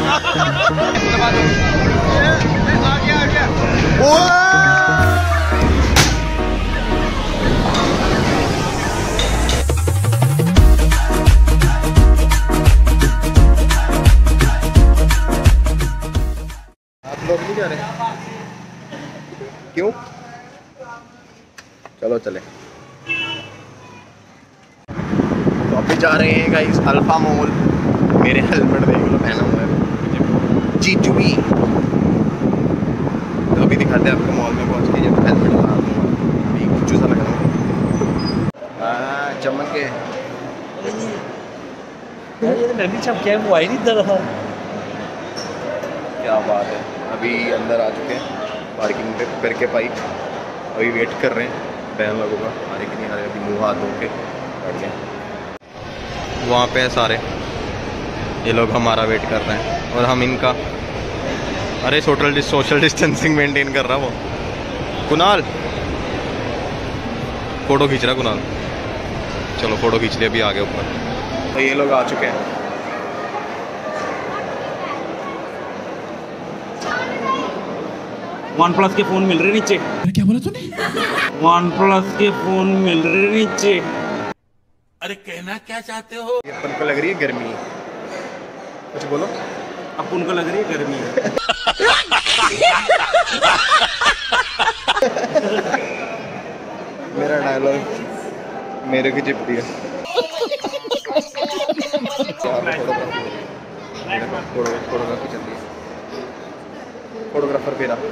आप लोग नहीं जा रहे? क्यों? चलो चले। तो अभी जा रहे हैं गाइस अल्फा मॉल। मेरे हेलमेट देख लो पहना हुआ है जीजू भी। तो अभी दिखाते हैं आपको मॉल में पहुंच के जब हेलमेट लगा दूँगा। अभी जीजू सा लग रहा हूँ। चमक के मैं भी छप क्या वो आई नहीं दे रहा। क्या बात है। अभी अंदर आ चुके हैं पार्किंग पे करके पाइप। अभी वेट कर रहे हैं बहन लोगों का आ रहे कि नहीं आ रहे। अभी मुँह हाथ धो के बैठ गए। वहाँ पे है सारे ये लोग हमारा वेट कर रहे हैं और हम इनका। अरे सोशल डिस्टेंसिंग मेंटेन कर रहा वो कुणाल। फ़ोटो खींच रहा कुणाल। चलो फ़ोटो खींच लिया। अभी आगे ऊपर तो ये लोग आ चुके हैं। OnePlus के फ़ोन मिल रहे नीचे। क्या बोला तूने? OnePlus के फ़ोन मिल रहे नीचे। अरे कहना क्या चाहते हो? ये अपन को लग रही है गर्मी। कुछ बोलो। अपन को लग रही है गर्मी। मेरा डायलॉग मेरे की चिपटी है। फोटोग्राफी चल रही है। फोटोग्राफर मेरा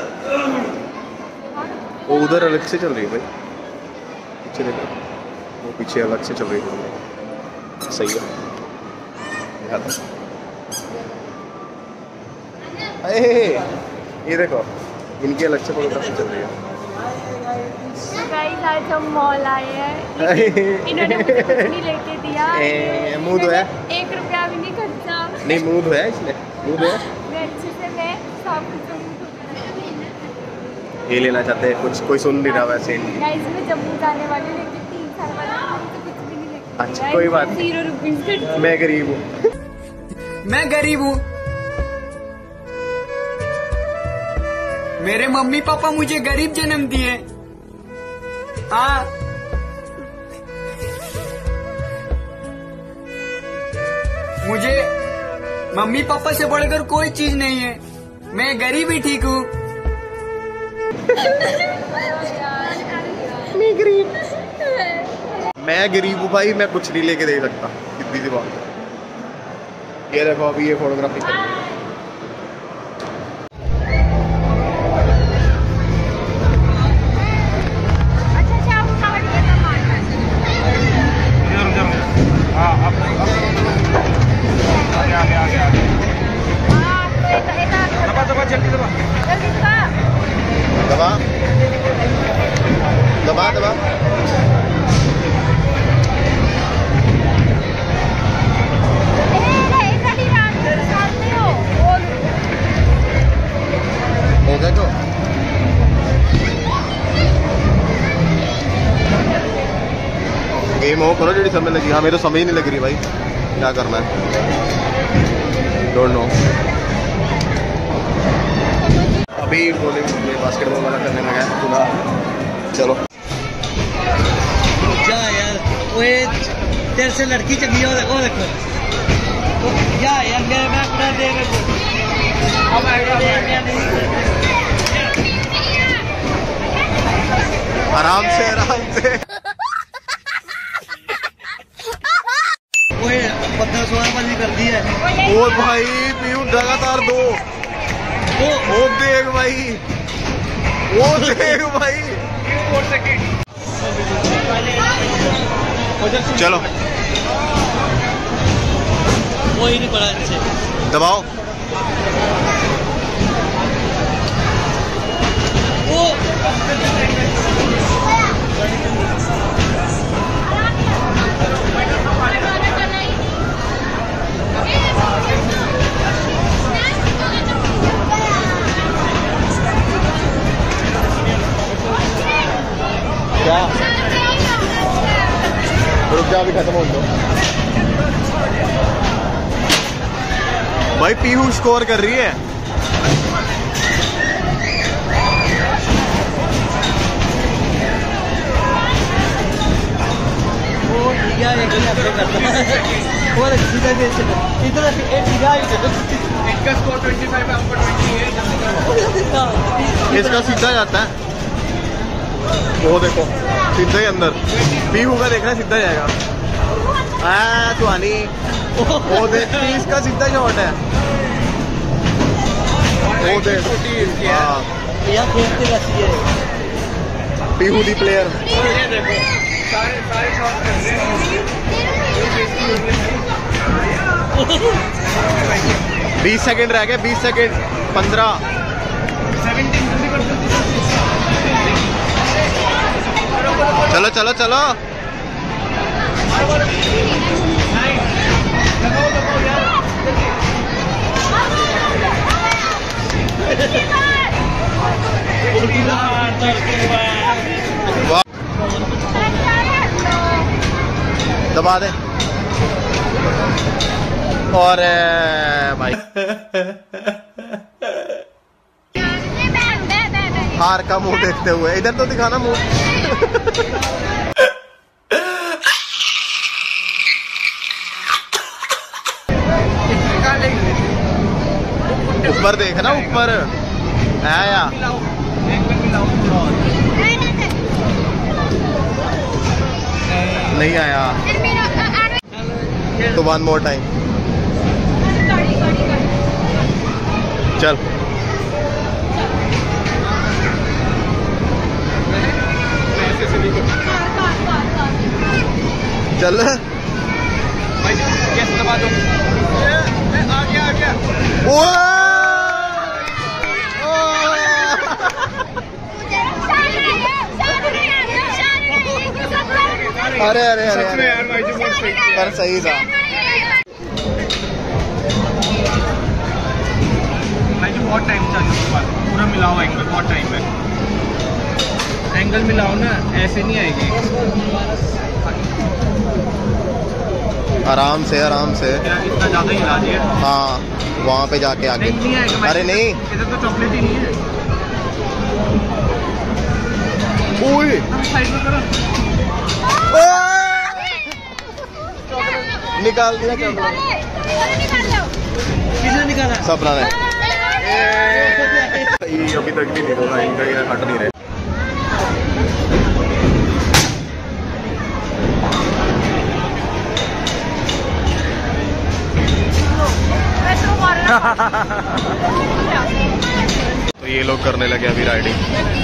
वो उधर अलग से चल रही है भाई। पीछे देखो वो पीछे अलग से चल रही है। सही है। ये देखो इनकी अलग से फोटोग्राफी चल रही है। गाइस आज हम मॉल आए हैं। इन्होंने मुझे कुछ नहीं लेके दिया। मुँह धोया? 1 रुपया भी नहीं खर्चा। नहीं मुँह धोया इसने। मुँह धोया मैं अच्छे से मैं सब कुछ ये लेना चाहते हैं। कुछ कोई सुन नहीं रहा वैसे। गाइस मैं जम्मू जाने वाली लेकिन 3 साल बाद मुझे कुछ भी नहीं लेके। अच्छा कोई बात नहीं। 0 रुपीस खर्च। मैं गरीब हूँ। मैं गरीब हूँ। मेरे मम्मी पापा मुझे गरीब जन्म दिए। हाँ मुझे मम्मी पापा से बढ़कर कोई चीज नहीं है। मैं गरीब ही ठीक हूँ। मैं गरीब हूँ भाई। मैं कुछ नहीं लेके दे सकता। सीधी सी बात है। ये देखो अभी ये फोटोग्राफी कर रही है। दबा दबा दबा। हो गया तो गेम हो करो जी समय लगी। हाँ मेरे तो समझ ही नहीं लग रही भाई क्या करना है। Don't know. अभी बास्केटबॉल वाला करने लगा है पूरा। चलो जा यार ओए तेरे से लड़की चंगी हो देखो देखो। जा यार मैं अपना दे आराम से आराम से। ओए 15-16 बजे कर दी है। ओ भाई पीयू लगातार 2। वो देख भाई। वो देख भाई। चलो वो ही नहीं पड़ा अच्छे। दबाओ। क्या रुक जा अभी खत्म हो दो। भाई पीहू स्कोर कर रही है। इसका स्कोर 25 है, आपका 20 है। इसका सीधा जाता है, वो देखो सीधा ही अंदर। पीहू का देखना सीधा जाएगा। सुहानी वो देख, 30 का सीधा शॉट है। वो देख, हाँ पीहू दी प्लेयर। सारे शॉट कर रहे हैं। 20 सेकंड रह गए, 20 सेकंड, 15, 17। चलो चलो चलो। वाह, दबा दे। और भाई हार का मुंह देखते हुए, इधर तो दिखाना मुंह। ऊपर देखना, ऊपर आया नहीं आया तो 1 more टाइम। चल चल कैसे दबा दो। आ गया। ओ अरे अरे अरे सच में यार भाई जी बहुत सही किया। पर सही था भाई जी, बहुत टाइम था इसके बाद पूरा मिलाओ एंगल, बहुत टाइम है। एंगल मिलाओ ना, ऐसे नहीं आएगी। आराम से आराम से। क्या इतना ज्यादा हिला दिया? हाँ वहाँ पे जाके आगे। नहीं आएगा। अरे नहीं, इधर तो चॉकलेट ही नहीं है। ओए साइड में करो। निकाल दिया किसने निकाला? सपना ने। ये अभी तक भी निकला, इनका ये हट नहीं रहे। तो ये लोग करने लगे अभी राइडिंग।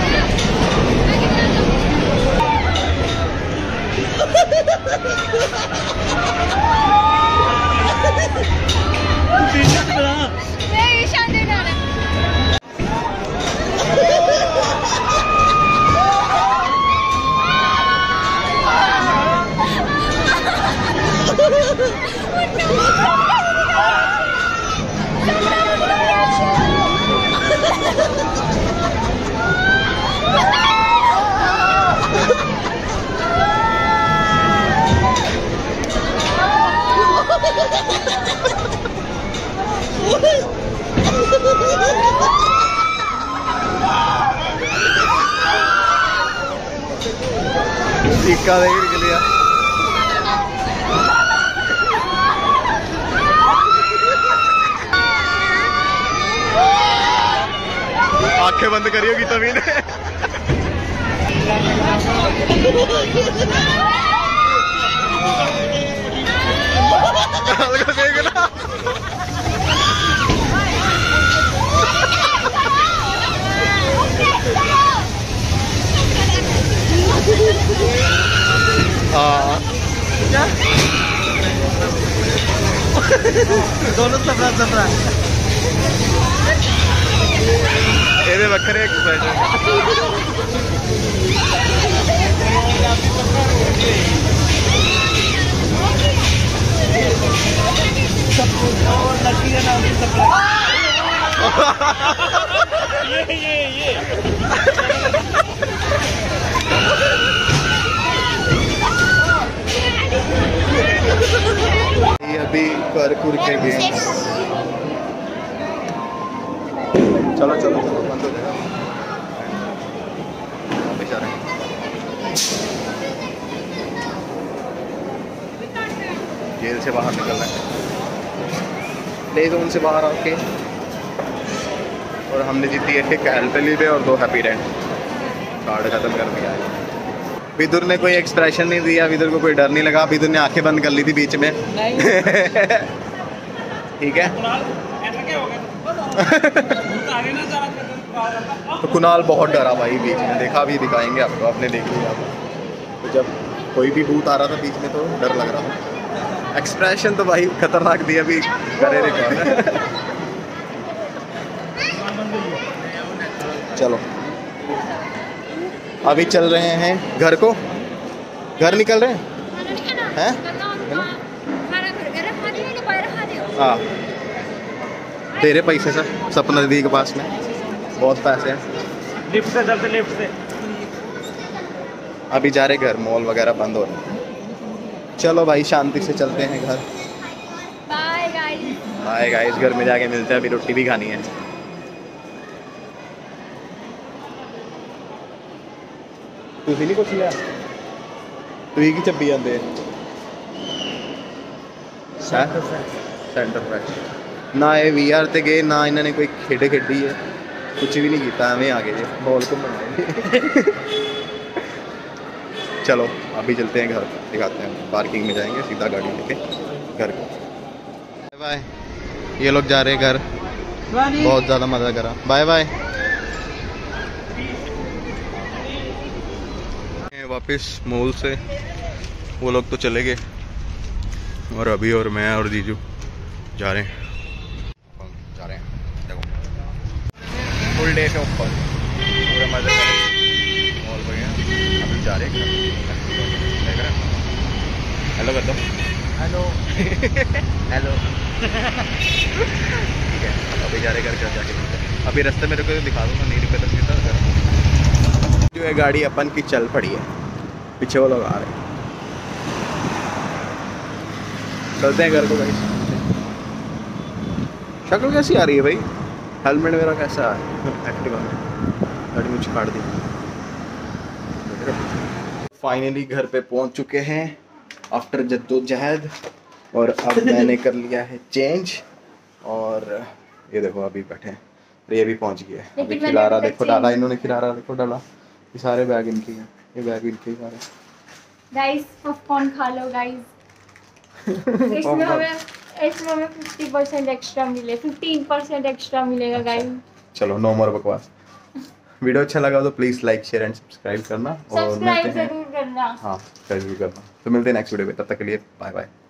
इक्का देख निकलिया। आंखें बंद करी होगी तभी ने। देखना दोनों सफरा ये वक्रे ये अभी कर के गेम्स चलो चलो चलो बंद हो जाएगा। वापस आ रहे हैं। जेल से बाहर निकलना है, प्ले जोन से बाहर आके। और हमने जीती है एक एल्पेलिबे और 2 हैप्पी डेंट। कार्ड खत्म कर दिया है। विदुर ने कोई एक्सप्रेशन नहीं दिया, विदुर को कोई डर नहीं लगा। विदुर ने आंखें बंद कर ली थी बीच में। ठीक है। तो कुणाल बहुत डरा भाई बीच में, देखा भी दिखाएंगे आपको, आपने देख लिया। तो जब कोई भी भूत आ रहा था बीच में तो डर लग रहा था। एक्सप्रेशन तो भाई खतरनाक दिया भी करे रिकॉर्ड। चलो अभी चल रहे हैं घर को, घर निकल रहे हैं। हाँ तेरे पैसे सर सपना दीदी के पास में बहुत पैसे हैं। लिफ्ट से चलते, लिफ्ट से। अभी जा रहे घर, मॉल वगैरह बंद हो रहे हैं। चलो भाई शांति से चलते हैं घर। Bye guys. बाय गाइस, घर में जाके मिलते हैं, अभी रोटी भी खानी है। तू नहीं कुछ लिया, तू ही की चब्बी आंदे सेंटर फ्रेश ना ये VR ते गए ना इन्होंने कोई खेड खेडी है, कुछ भी नहीं किया, हमें आगे जे बॉल को बनाए। चलो अभी चलते हैं घर, दिखाते हैं, पार्किंग में जाएंगे सीधा गाड़ी लेके घर को। बाय बाय, ये लोग जा रहे हैं घर, बहुत ज़्यादा मज़ा करा। Bye bye. वापस मॉल से वो लोग तो चले गए और अभी और मैं और जीजू जा रहे हैं, देखो फुल डे से ऊपर पूरा मजा करें मॉल बढ़िया। अभी जा रहे हैं, हेलो कर दो, हेलो हेलो। ठीक है अभी जा रहे घर जाके, अभी रास्ते में रुके तो दिखा दूँगा, नहीं रुके तो सीधा घर। जो है गाड़ी अपन की चल पड़ी है, पीछे वो लोग आ रहे हैं, चलते हैं घर को भाई। शक्ल कैसी आ रही है भाई, हेलमेट मेरा कैसा है एक्टिवा में, गाड़ी मुझे काट दी। फाइनली घर पे पहुंच चुके हैं आफ्टर जद्दोजहद, और अब मैंने कर लिया है चेंज, और ये देखो अभी बैठे हैं, ये भी पहुंच गया है। अभी खिलारा देखो डाला इन्होंने, खिलारा देखो डाला, ये सारे बैग इनके हैं, ये बैग इनके सारे। गाइस पॉपकॉर्न खा लो गाइस। इसमें हमें 50% एक्स्ट्रा मिले, 15% एक्स्ट्रा मिलेगा गाइस। चलो नो मोर बकवास। वीडियो अच्छा लगा तो please like share and subscribe करना, और सब्सक्राइब जरूर करना। हाँ सब्सक्राइब भी करना। तो मिलते हैं नेक्स्ट वीडियो में, तब तक के लिए बाय बाय।